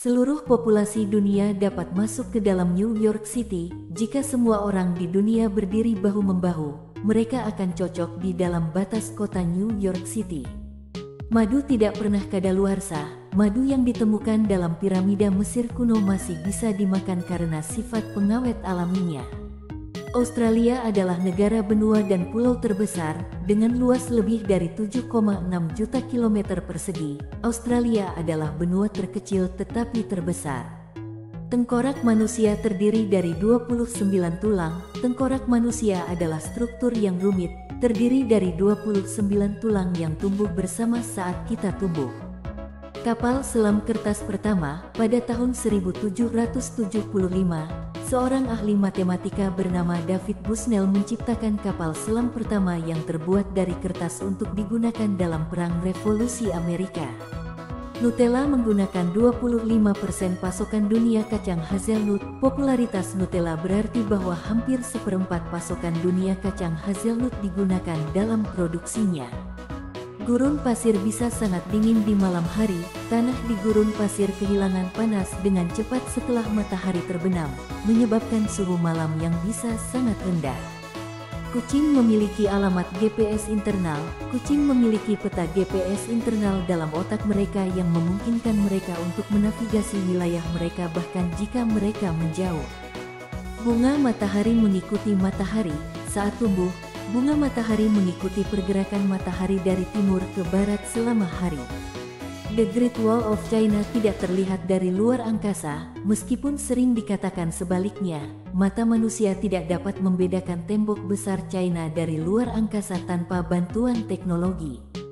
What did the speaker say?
Seluruh populasi dunia dapat masuk ke dalam New York City. Jika semua orang di dunia berdiri bahu-membahu, mereka akan cocok di dalam batas kota New York City. Madu tidak pernah kadaluarsa. Madu yang ditemukan dalam piramida Mesir kuno masih bisa dimakan karena sifat pengawet alaminya. Australia adalah negara benua dan pulau terbesar, dengan luas lebih dari 7,6 juta kilometer persegi. Australia adalah benua terkecil tetapi terbesar. Tengkorak manusia terdiri dari 29 tulang. Tengkorak manusia adalah struktur yang rumit, terdiri dari 29 tulang yang tumbuh bersama saat kita tumbuh. Kapal selam kertas pertama, pada tahun 1775, seorang ahli matematika bernama David Bushnell menciptakan kapal selam pertama yang terbuat dari kertas untuk digunakan dalam Perang Revolusi Amerika. Nutella menggunakan 25% pasokan dunia kacang hazelnut. Popularitas Nutella berarti bahwa hampir seperempat pasokan dunia kacang hazelnut digunakan dalam produksinya. Gurun pasir bisa sangat dingin di malam hari. Tanah di gurun pasir kehilangan panas dengan cepat setelah matahari terbenam, menyebabkan suhu malam yang bisa sangat rendah. Kucing memiliki alamat GPS internal. Kucing memiliki peta GPS internal dalam otak mereka yang memungkinkan mereka untuk menavigasi wilayah mereka bahkan jika mereka menjauh. Bunga matahari mengikuti matahari. Saat tumbuh, bunga matahari mengikuti pergerakan matahari dari timur ke barat selama hari. The Great Wall of China tidak terlihat dari luar angkasa, meskipun sering dikatakan sebaliknya. Mata manusia tidak dapat membedakan tembok besar China dari luar angkasa tanpa bantuan teknologi.